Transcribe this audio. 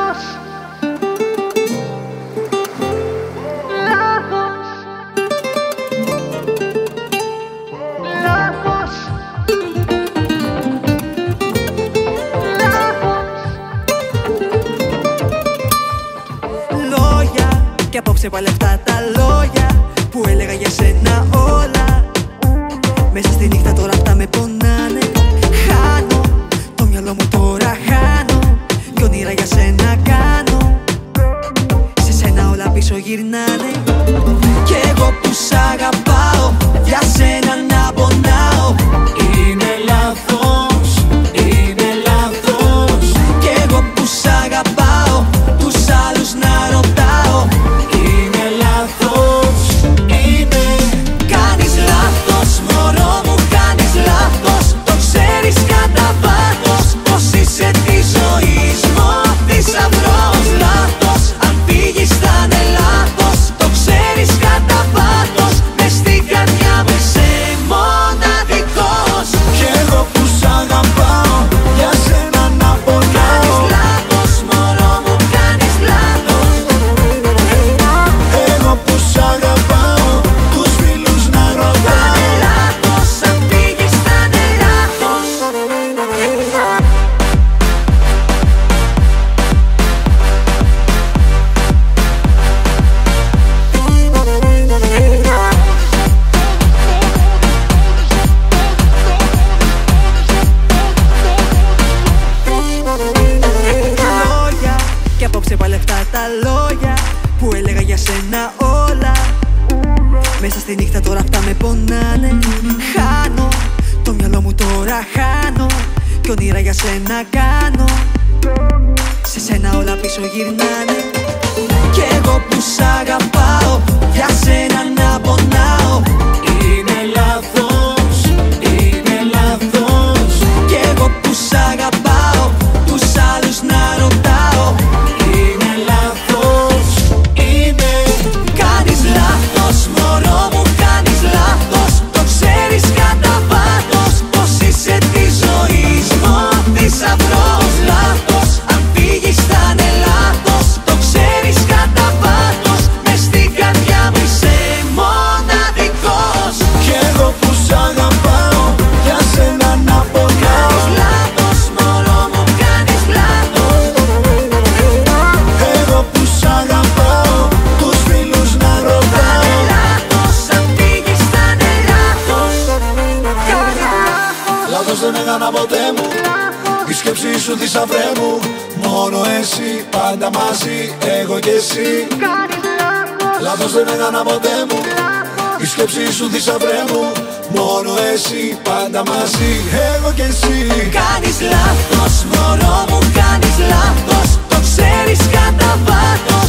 Κι απόψε πάλι αυτά τα λόγια που έλεγα για σένα όλα. Μέσα στη νύχτα τώρα αυτά με πονάνε. Χάνω το μυαλό μου τώρα, χάνω κι όνειρα για σένα κάνω. Σε σένα όλα πίσω γυρνάνε. Κι εγώ που σ' αγαπάω, για σένα να πονάω. Είναι λάθος, είναι λάθος. Κι εγώ που σ' αγαπάω, τους άλλους να ρωτάω. Είναι λάθος, είναι. Κάνεις λάθος, μωρό μου, κάνεις λάθος. Το ξέρεις κατά βάθος πως είσαι της ζωής μου θησαυρός. Λάθος, αν φύγεις θα είναι λάθος. Το ξέρεις κατά βάθος. Μες στην καρδιά μου είσαι μοναδικός. Κι εγώ που σ' αγαπάω, για σένα να πονάω. Κάνεις λάθος, μωρό μου, κάνεις λάθος. Εγώ που σ' αγαπάω, τους φίλους να ρωτάω. Κάνε λάθος, αν φύγεις θα είναι λάθος. Λόγια, κι απόψε πάλι αυτά τα λόγια που έλεγα για σένα όλα. Μέσα στη νύχτα τώρα αυτά με πονάνε. Χάνω το μυαλό μου τώρα, χάνω κι όνειρα για σένα κάνω. Σε σένα όλα πίσω γυρνάνε. Κι εγώ που σ' αγαπάω, για σένα να πονάω. Είναι λάθος, είναι λάθος. Κι εγώ που σ' αγαπάω, τους άλλους να ρωτάω. Είναι λάθος, είναι. Κάνεις λάθος, μωρό μου, κάνεις λάθος. Το ξέρεις κατά βάθος πως είσαι της ζωής μου θησαυρός. Λάθος, αν φύγεις θα είναι λάθος. Το ξέρεις κατά βάθος. Μες στην καρδιά μου είσαι μοναδικός. Κι εγώ που σ' αγαπάω, για σένα να πονάω. Κάνεις λάθος, μωρό μου, κάνεις λάθος. Εγώ που σ' αγαπάω, τους φίλους να ρωτάω. Κάνε λάθος, αν φύγεις θα είναι λάθος. Κάνε λάθος. Λάθος δεν έκανα ποτέ μου, η σκέψη σου θησαυρέ μου. Μόνο εσύ, πάντα μαζί, εγώ και εσύ. Κάνεις λάθος. Λάθος δεν έκανα ποτέ μου, η σκέψη σου θησαυρέ μου. Μόνο εσύ, πάντα μαζί, εγώ και εσύ. Κάνεις λάθος, μωρό μου, κάνεις λάθος. Το ξέρεις κατά βάθος.